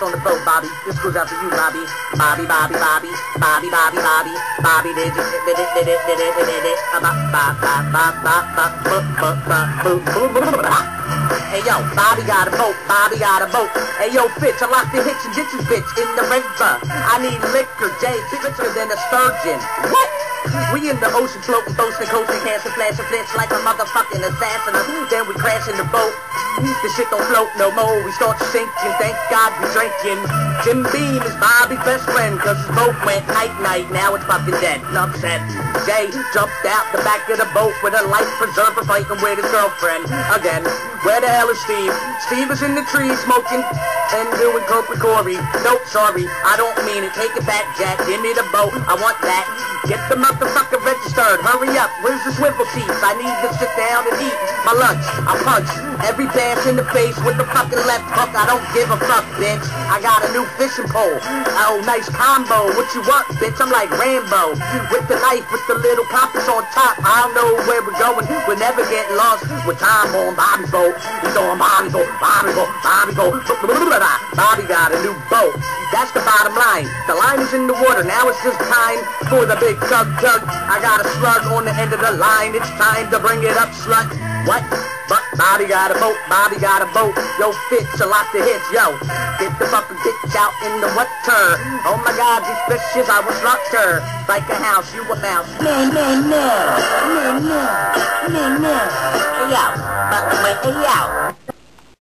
on the boat, Bobby. This goes out to you, Bobby. Bobby, Bobby, Bobby, Bobby, Bobby, Bobby, Bobby, did it. Hey yo, Bobby got a boat, Bobby got a boat. Hey yo, bitch, I locked the hitch and ditches, bitch, in the river. I need liquor, Jay, bigger than a sturgeon. What? We in the ocean floating, boasting, coasting, casting, flashing, flinch like a motherfucking assassin. Then we crash in the boat. The shit don't float no more. We start sinking, thank God we drinking. Jim Beam is Bobby's best friend, cause his boat went night-night, now it's fucking dead. Enough said. Jay jumped out the back of the boat with a life preserver fighting with his girlfriend. Again, where the hell is Steve? Steve is in the tree smoking and doing coke with Corey. Nope, sorry, I don't mean it. Take it back, Jack. Give me the boat, I want that. Get the motherfucker registered. Hurry up, where's the swivel seats? I need to sit down and eat my lunch. I punch every bass in the face with the fucking left hook. I don't give a fuck, bitch. I got a new fishing pole. Oh, nice combo. What you want, bitch? I'm like Rambo. With the knife, with the little compass on top. I don't know where we're going. We'll never get lost. With time on Bobby's boat. He's on Bobby's boat. Bobby's boat. Bobby's boat. Bobby got a new boat. That's the bottom line. The line is in the water. Now it's just time for the big tug. I got a slug on the end of the line. It's time to bring it up, slut. What? But Bobby got a boat, Bobby got a boat. Yo, Fitz, a lot to hit, yo. Get the fucking bitch out in the water. Oh my God, these fishes, I was locked her. Like a house, you a mouse. No. Hey, yo. Hey, yo.